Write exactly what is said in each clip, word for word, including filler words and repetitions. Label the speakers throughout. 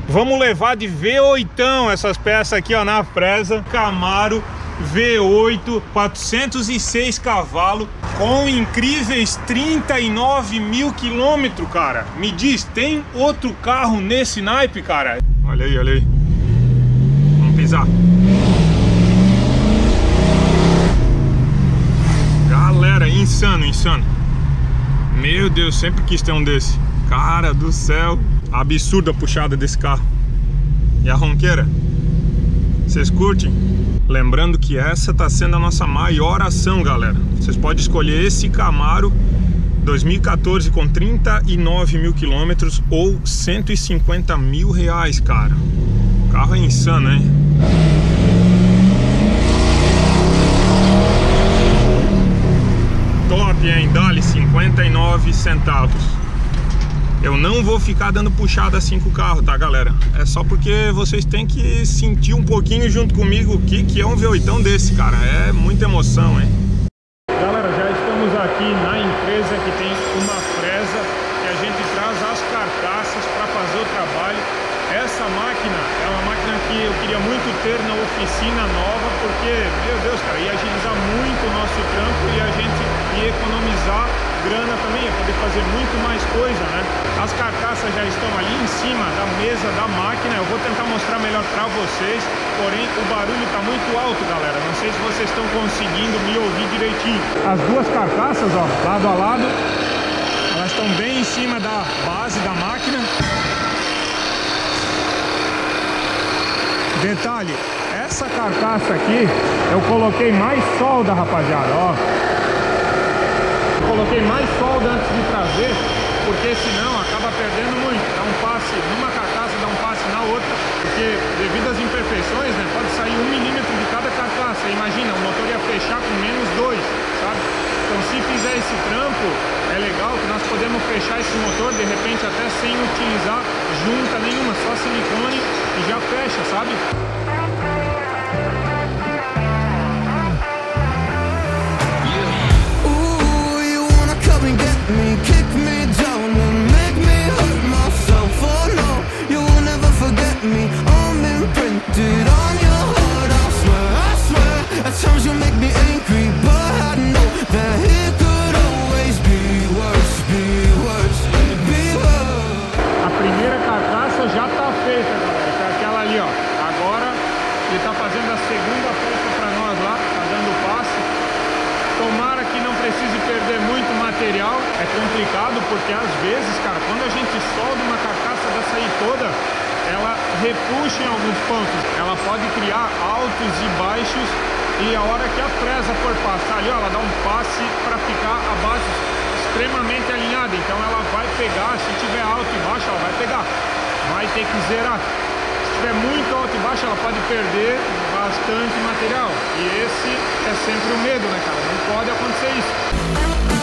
Speaker 1: Vamos levar de V oito essas peças aqui, ó, na fresa. Camaro V oito, quatrocentos e seis cavalos, com incríveis trinta e nove mil quilômetros, cara. Me diz, tem outro carro nesse naipe, cara? Olha aí, olha aí. Vamos pisar. Galera, insano, insano. Meu Deus, sempre quis ter um desse. Cara do céu, absurda a puxada desse carro. E a ronqueira? Vocês curtem? Lembrando que essa tá sendo a nossa maior ação, galera. Vocês podem escolher esse Camaro dois mil e quatorze com trinta e nove mil quilômetros ou cento e cinquenta mil reais, cara. O carro é insano, hein? Top, hein? Dá-lhe cinquenta e nove centavos. Eu não vou ficar dando puxada assim com o carro, tá, galera? É só porque vocês têm que sentir um pouquinho junto comigo o que, que é um V oito desse, cara. É muita emoção, hein? Galera, já estamos aqui na empresa que tem uma fresa que a gente traz as carcaças para fazer o trabalho. Essa máquina é uma máquina que eu queria muito ter na oficina nova, porque, meu Deus, cara, ia agilizar muito o nosso trampo e a gente ia economizar grana também, ia poder fazer muito mais coisa, né? As carcaças já estão ali em cima da mesa da máquina. Eu vou tentar mostrar melhor para vocês, porém o barulho tá muito alto, galera. Não sei se vocês estão conseguindo me ouvir direitinho. As duas carcaças, ó, lado a lado, elas estão bem em cima da base da máquina. Detalhe, essa carcaça aqui eu coloquei mais solda, rapaziada, ó. Coloquei mais solda antes de trazer, porque senão acaba perdendo muito. Dá um passe numa carcaça, dá um passe na outra, porque devido às imperfeições, né, pode sair um milímetro de cada carcaça. Imagina, o motor ia fechar com menos dois, sabe? Então se fizer esse trampo, é legal que nós podemos fechar esse motor, de repente até sem utilizar junta nenhuma, só silicone e já fecha, sabe?
Speaker 2: Me, kick me down and make me hurt myself. Oh no, you will never forget me. I'm imprinted on your heart, I swear, I swear. At times you make me angry, but I know that it could always be worse, be worse, be worse.
Speaker 1: A primeira carcaça já tá feita, galera. É aquela ali, ó. Agora ele tá fazendo a segunda peça pra nós lá, tá dando o passe. Tomara que não precise perder muito material. É complicado porque às vezes, cara, quando a gente solda uma carcaça dessa aí toda, ela repuxa em alguns pontos. Ela pode criar altos e baixos, e a hora que a fresa for passar ali, ó, ela dá um passe para ficar a base extremamente alinhada. Então ela vai pegar, se tiver alto e baixo, ela vai pegar. Vai ter que zerar. Se tiver muito alto e baixo, ela pode perder bastante material. E esse é sempre o medo, né, cara? Não pode acontecer isso.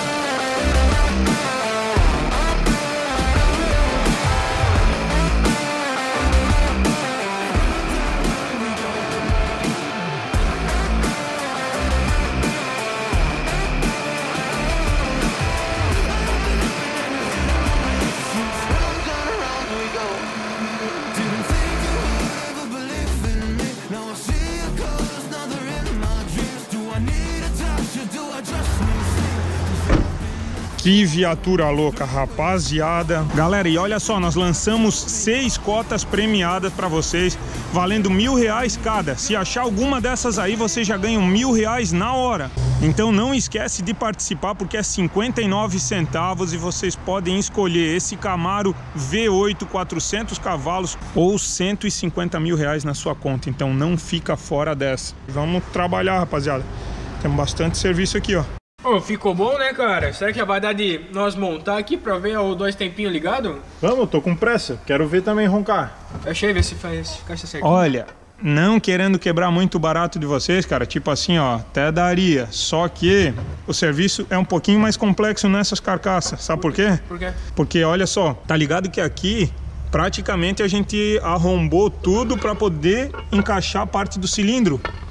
Speaker 1: Que viatura louca, rapaziada. Galera, e olha só, nós lançamos seis cotas premiadas para vocês, valendo mil reais cada. Se achar alguma dessas aí, você já ganha mil reais na hora. Então não esquece de participar, porque é cinquenta e nove centavos e vocês podem escolher esse Camaro V oito, quatrocentos cavalos ou cento e cinquenta mil reais na sua conta. Então não fica fora dessa. Vamos trabalhar, rapaziada. Temos bastante serviço aqui, ó.
Speaker 3: Oh, ficou bom, né, cara? Será que vai dar de nós montar aqui pra ver o dois tempinhos ligado?
Speaker 1: Vamos, eu tô com pressa. Quero ver também roncar.
Speaker 3: Deixa eu ver se faz caixa certinho.
Speaker 1: Olha, não querendo quebrar muito barato de vocês, cara, tipo assim, ó, até daria. Só que o serviço é um pouquinho mais complexo nessas carcaças. Sabe por quê?
Speaker 3: Por quê?
Speaker 1: Porque, olha só, tá ligado que aqui praticamente a gente arrombou tudo pra poder encaixar a parte do cilindro.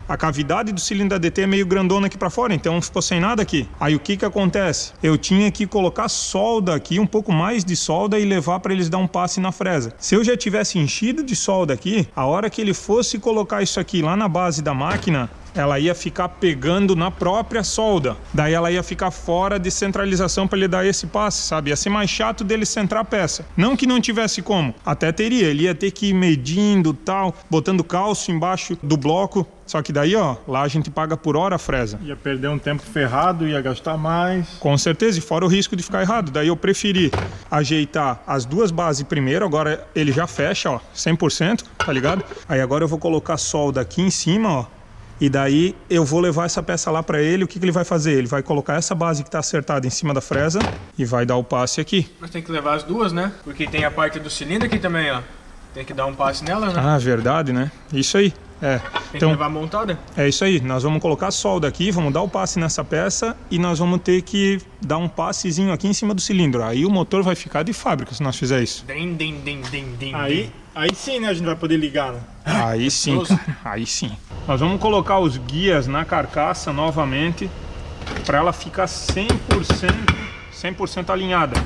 Speaker 1: A cavidade do cilindro A D T é meio grandona aqui pra fora, então ficou sem nada aqui. Aí o que que acontece? Eu tinha que colocar solda aqui, um pouco mais de solda e levar para eles dar um passe na fresa. Se eu já tivesse enchido de solda aqui, a hora que ele fosse colocar isso aqui lá na base da máquina, ela ia ficar pegando na própria solda. Daí ela ia ficar fora de centralização para ele dar esse passe, sabe? Ia ser mais chato dele centrar a peça. Não que não tivesse como, até teria. Ele ia ter que ir medindo tal, botando calço embaixo do bloco. Só que daí, ó, lá a gente paga por hora a fresa.
Speaker 4: Ia perder um tempo ferrado, ia gastar mais.
Speaker 1: Com certeza, e fora o risco de ficar errado. Daí eu preferi ajeitar as duas bases primeiro. Agora ele já fecha, ó, cem por cento, tá ligado? Aí agora eu vou colocar solda aqui em cima, ó. E daí eu vou levar essa peça lá para ele. O que que ele vai fazer? Ele vai colocar essa base que tá acertada em cima da fresa e vai dar o passe aqui.
Speaker 3: Mas tem que levar as duas, né? Porque tem a parte do cilindro aqui também, ó. Tem que dar um passe nela, né?
Speaker 1: Ah, verdade, né? Isso aí. É.
Speaker 3: Tem
Speaker 1: Então,
Speaker 3: que levar montada?
Speaker 1: é isso aí. Nós vamos colocar solda aqui, vamos dar o passe nessa peça e nós vamos ter que dar um passezinho aqui em cima do cilindro. Aí o motor vai ficar de fábrica se nós fizer isso.
Speaker 3: Dim, dim, dim, dim, dim,
Speaker 4: Aí, aí sim, né? A gente vai poder ligar, né?
Speaker 1: Aí sim, cara. Aí sim. Nós vamos colocar os guias na carcaça novamente para ela ficar cem por cento, cem por cento alinhada.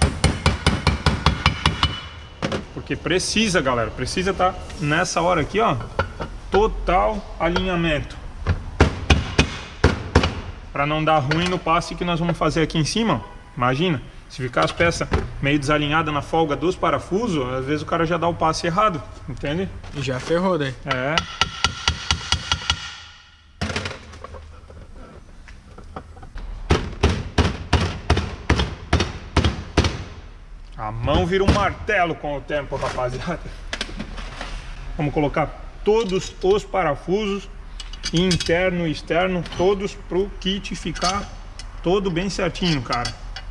Speaker 1: Porque precisa, galera, precisa estar nessa hora aqui, ó, total alinhamento. Para não dar ruim no passe que nós vamos fazer aqui em cima. Imagina, se ficar as peças meio desalinhadas na folga dos parafusos, às vezes o cara já dá o passe errado, entende?
Speaker 3: E já ferrou daí.
Speaker 1: É. A mão vira um martelo com o tempo, rapaziada. Vamos colocar todos os parafusos, interno e externo, todos pro kit ficar todo bem certinho, cara.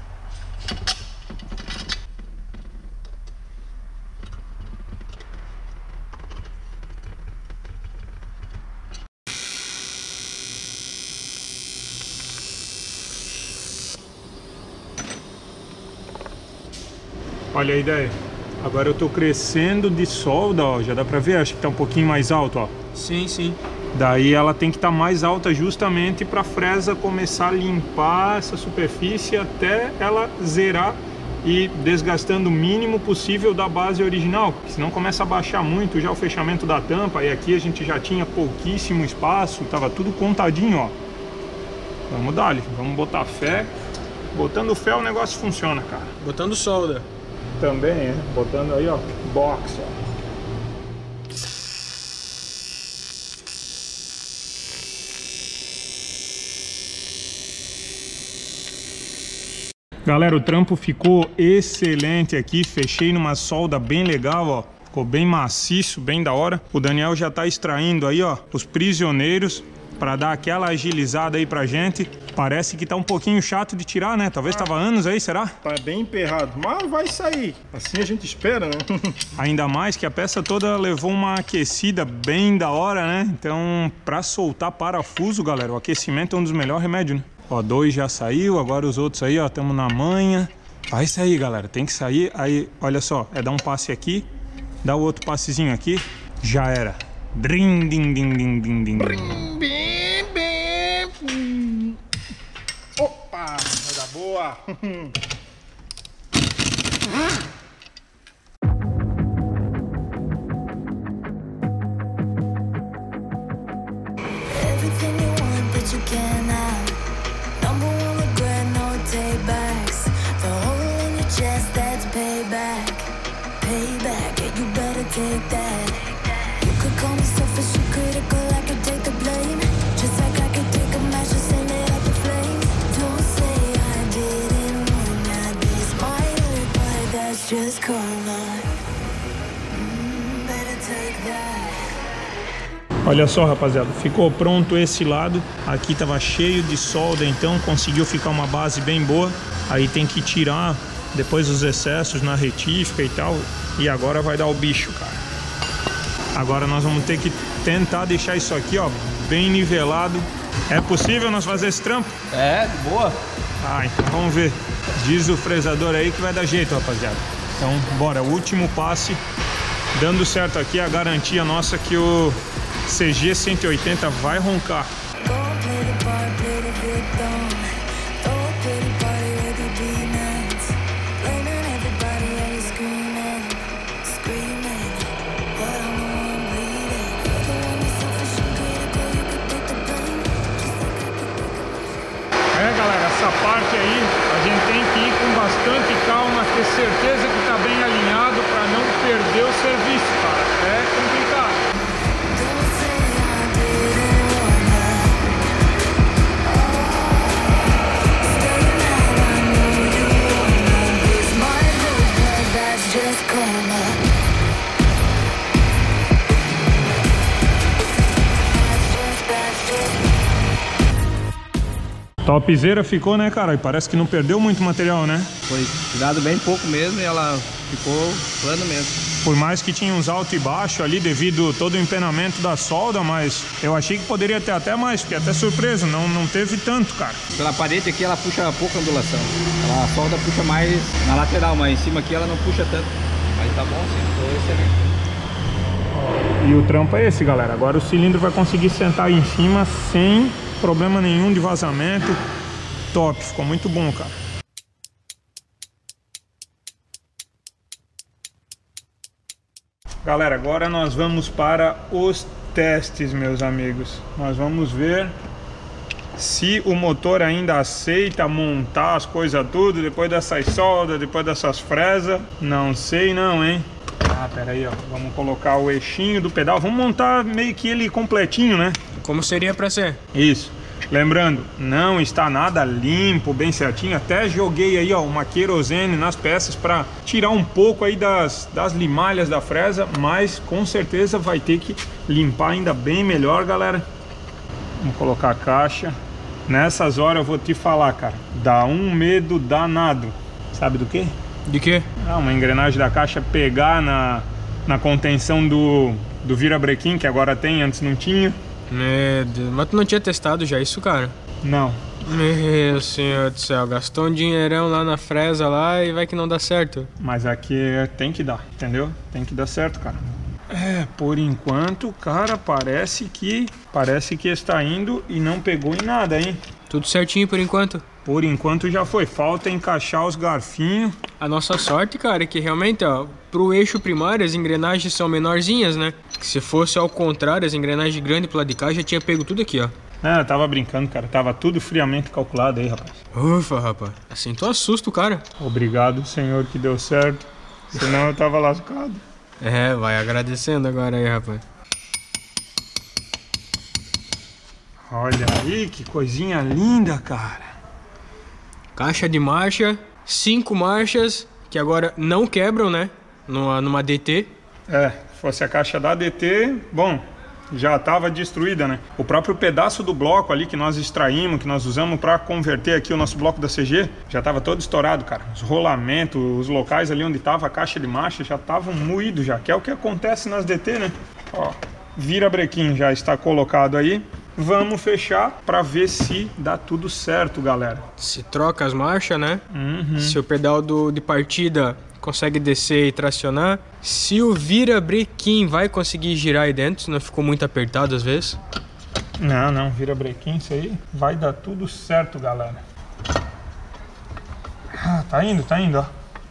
Speaker 1: Olha a ideia. Agora eu tô crescendo de solda, ó. Já dá pra ver, acho que tá um pouquinho mais alto, ó.
Speaker 3: Sim, sim.
Speaker 1: Daí ela tem que estar mais alta justamente para a fresa começar a limpar essa superfície até ela zerar e desgastando o mínimo possível da base original, porque senão começa a baixar muito já o fechamento da tampa. E aqui a gente já tinha pouquíssimo espaço, tava tudo contadinho, ó. Vamos dar, vamos botar fé. Botando fé o negócio funciona, cara.
Speaker 3: Botando solda.
Speaker 1: Também, é. Botando aí, ó, box, ó. Galera, o trampo ficou excelente aqui. Fechei numa solda bem legal, ó. Ficou bem maciço, bem da hora. O Daniel já tá extraindo aí, ó, os prisioneiros para dar aquela agilizada aí pra gente. Parece que tá um pouquinho chato de tirar, né? Talvez tava anos aí, será?
Speaker 4: Tá bem emperrado, mas vai sair. Assim a gente espera, né?
Speaker 1: Ainda mais que a peça toda levou uma aquecida bem da hora, né? Então, pra soltar parafuso, galera, o aquecimento é um dos melhores remédios, né? Ó, dois já saiu, agora os outros aí, ó, estamos na manha. Vai sair, galera, tem que sair. Aí, olha só, é dar um passe aqui, dar o outro passezinho aqui, já era. Drim, dim, dim, dim, dim, dim.
Speaker 4: Opa, vai dar boa.
Speaker 5: Everything you want, but you can't have. Number one regret, no takebacks. The hole in your chest, that's payback. Payback, yeah, you better take that. You could call me selfish and critical, I could take the blame. Just like I could take a match and send it up in flames. Don't say I didn't want that. This might hurt, but that's just karma. Mm, better take that.
Speaker 1: Olha só, rapaziada, ficou pronto esse lado. Aqui tava cheio de solda, então conseguiu ficar uma base bem boa. Aí tem que tirar depois os excessos na retífica e tal. E agora vai dar o bicho, cara. Agora nós vamos ter que tentar deixar isso aqui, ó, bem nivelado. É possível nós fazer esse trampo?
Speaker 3: É, de boa.
Speaker 1: Ah, então vamos ver. Diz o fresador aí que vai dar jeito, rapaziada. Então, bora, o último passe. Dando certo aqui, a garantia nossa que o C G cento e oitenta vai roncar. É, galera, essa parte aí a gente tem que ir com bastante calma, ter certeza que tá bem alinhado para não perder o serviço, cara. É complicado. Topzera ficou, né, cara? E parece que não perdeu muito material, né?
Speaker 6: Foi dado bem pouco mesmo e ela ficou plano mesmo.
Speaker 1: Por mais que tinha uns altos e baixos ali devido todo o empenamento da solda, mas eu achei que poderia ter até mais, fiquei até surpreso, não, não teve tanto, cara.
Speaker 6: Pela parede aqui ela puxa pouca ondulação. Ela, a solda puxa mais na lateral, mas em cima aqui ela não puxa tanto. Mas tá bom sim, ficou excelente.
Speaker 1: E o trampo é esse, galera. Agora o cilindro vai conseguir sentar aí em cima sem problema nenhum de vazamento. Top, ficou muito bom, cara. Galera, agora nós vamos para os testes, meus amigos. Nós vamos ver se o motor ainda aceita montar as coisas tudo depois dessas soldas, depois dessas fresas. Não sei não, hein? Ah, pera aí, ó. Vamos colocar o eixinho do pedal. Vamos montar meio que ele completinho, né?
Speaker 3: Como seria pra ser?
Speaker 1: Isso. Lembrando, não está nada limpo, bem certinho. Até joguei aí, ó, uma querosene nas peças para tirar um pouco aí das, das limalhas da fresa, mas com certeza vai ter que limpar ainda bem melhor, galera. Vamos colocar a caixa. Nessas horas eu vou te falar, cara, dá um medo danado. Sabe do quê?
Speaker 3: De quê?
Speaker 1: Ah, uma engrenagem da caixa pegar na, na contenção do, do virabrequim, que agora tem, antes não tinha.
Speaker 3: Meu Deus, mas tu não tinha testado já isso, cara?
Speaker 1: Não.
Speaker 3: Meu senhor do céu, gastou um dinheirão lá na fresa lá e vai que não dá certo.
Speaker 1: Mas aqui tem que dar, entendeu? Tem que dar certo, cara. É, por enquanto, cara, parece que parece que está indo e não pegou em nada, hein?
Speaker 3: Tudo certinho por enquanto?
Speaker 1: Por enquanto já foi, falta encaixar os garfinhos.
Speaker 3: A nossa sorte, cara, é que realmente, ó, pro eixo primário as engrenagens são menorzinhas, né? Que se fosse ao contrário, as engrenagens grandes pro lado de cá, já tinha pego tudo aqui, ó.
Speaker 1: Ah, eu tava brincando, cara, tava tudo friamente calculado aí, rapaz.
Speaker 3: Ufa, rapaz, assim tu assusta o cara.
Speaker 1: Obrigado, senhor, que deu certo, senão eu tava lascado.
Speaker 3: É, vai agradecendo agora aí, rapaz.
Speaker 1: Olha aí, que coisinha linda, cara.
Speaker 3: Caixa de marcha, cinco marchas, que agora não quebram, né? Numa, numa D T.
Speaker 1: É, fosse a caixa da D T, bom, já estava destruída, né? O próprio pedaço do bloco ali que nós extraímos, que nós usamos para converter aqui o nosso bloco da C G, já estava todo estourado, cara. Os rolamentos, os locais ali onde estava a caixa de marcha já estavam moídos já, que é o que acontece nas D T, né? Ó, virabrequim já está colocado aí. Vamos fechar para ver se dá tudo certo, galera.
Speaker 3: Se troca as marchas, né?
Speaker 1: Uhum.
Speaker 3: Se o pedal do, de partida consegue descer e tracionar. Se o virabrequim vai conseguir girar aí dentro, senão ficou muito apertado às vezes.
Speaker 1: Não, não, virabrequim, isso aí vai dar tudo certo, galera. Ah, tá indo, tá indo, ó.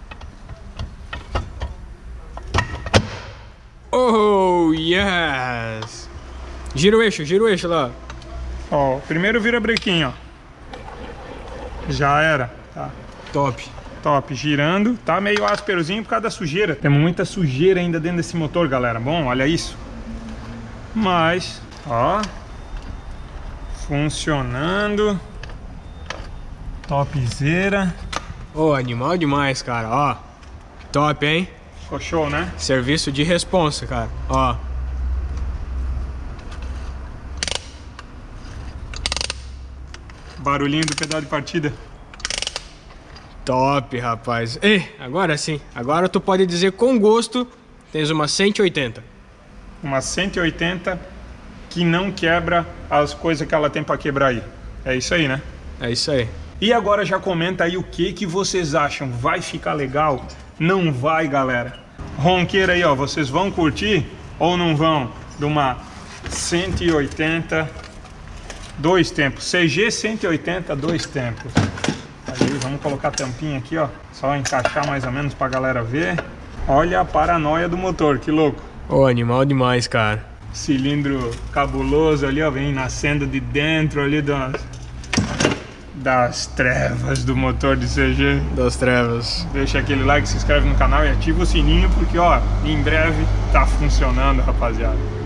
Speaker 3: Oh, yes! Gira o eixo, gira o eixo lá.
Speaker 1: Ó, primeiro virabrequim, ó. Já era, tá.
Speaker 3: Top.
Speaker 1: Top, girando. Tá meio ásperozinho por causa da sujeira. Temos muita sujeira ainda dentro desse motor, galera. Bom, olha isso. Mas, ó. Funcionando. Topzera.
Speaker 3: Oh, animal demais, cara, ó. Top, hein?
Speaker 1: Ficou show, né?
Speaker 3: Serviço de responsa, cara, ó.
Speaker 1: Barulhinho do pedal de partida.
Speaker 3: Top, rapaz. Ei, agora sim. Agora tu pode dizer com gosto, tens uma cento e oitenta.
Speaker 1: Uma cento e oitenta que não quebra as coisas que ela tem para quebrar aí. É isso aí, né?
Speaker 3: É isso aí.
Speaker 1: E agora já comenta aí o que que vocês acham. Vai ficar legal? Não vai, galera? Ronqueira aí, ó. Vocês vão curtir ou não vão? De uma cento e oitenta, dois tempos. C G cento e oitenta, dois tempos. Aí, vamos colocar a tampinha aqui, ó. Só encaixar mais ou menos pra galera ver. Olha a paranoia do motor, que louco.
Speaker 3: Ô, oh, animal demais, cara.
Speaker 1: Cilindro cabuloso ali, ó. Vem nascendo de dentro ali das, das trevas do motor de C G.
Speaker 3: Das trevas.
Speaker 1: Deixa aquele like, se inscreve no canal e ativa o sininho, porque, ó, em breve tá funcionando, rapaziada.